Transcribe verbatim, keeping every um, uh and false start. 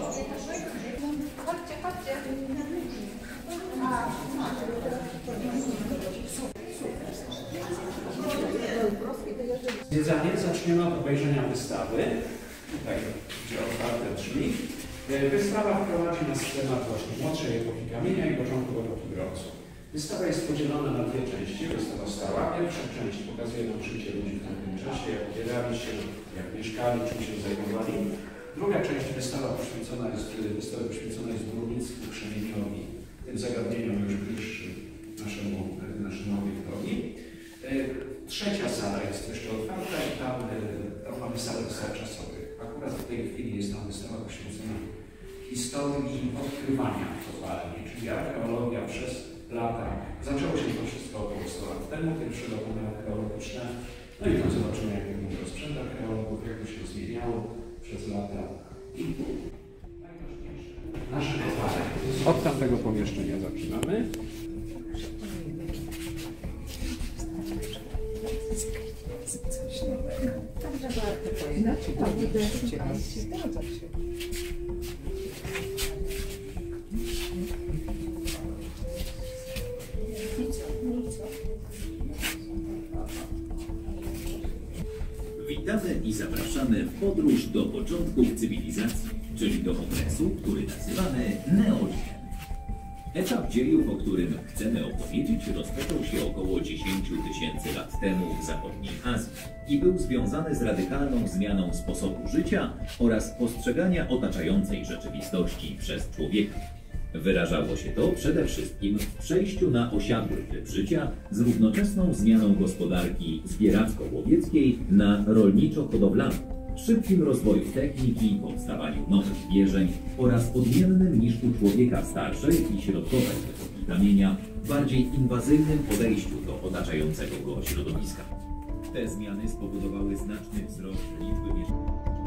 Chodźcie, chodźcie. Zwiedzanie zaczniemy od obejrzenia wystawy. Tutaj gdzie otwarte drzwi. Wystawa wprowadzi nas w temat właśnie młodszej epoki kamienia i początku epoki brązu. Wystawa jest podzielona na dwie części. Wystawa stała. Pierwsza część pokazuje nam życie ludzi w tamtym czasie, jak opierali się, jak mieszkali, czym się zajmowali. Druga część wystawa poświęcona jest, wystawa poświęcona jest górnictwu, krzemieniowi, tym zagadnieniom już bliższym naszemu, naszemu obiektowi. Trzecia sala jest jeszcze otwarta i tam, tam mamy salę wystaw czasowych. Akurat w tej chwili jest tam wystawa poświęcona historii odkrywania kopalni, czyli archeologia przez lata. Zaczęło się to wszystko około stu lat temu, pierwsze dokumenty archeologiczne. No i tam zobaczymy, jak wygląda sprzęt archeologów, jak to się zmieniało przez lata. I najważniejsze, nasze kopalnie. Od tamtego pomieszczenia zaczynamy. Witamy i zapraszamy w podróż do początków cywilizacji, czyli do okresu, który nazywamy neolitiem. Etap dziejów, o którym chcemy opowiedzieć, rozpoczął się około dziesięciu tysięcy lat temu w zachodniej Azji i był związany z radykalną zmianą sposobu życia oraz postrzegania otaczającej rzeczywistości przez człowieka. Wyrażało się to przede wszystkim w przejściu na osiadły tryb życia z równoczesną zmianą gospodarki zbieracko-łowieckiej na rolniczo-hodowlaną, szybkim rozwoju techniki, powstawaniu nowych wierzeń oraz odmiennym niż u człowieka starszej i środkowej epoki kamienia, bardziej inwazyjnym podejściu do otaczającego go środowiska. Te zmiany spowodowały znaczny wzrost liczby mieszkańców.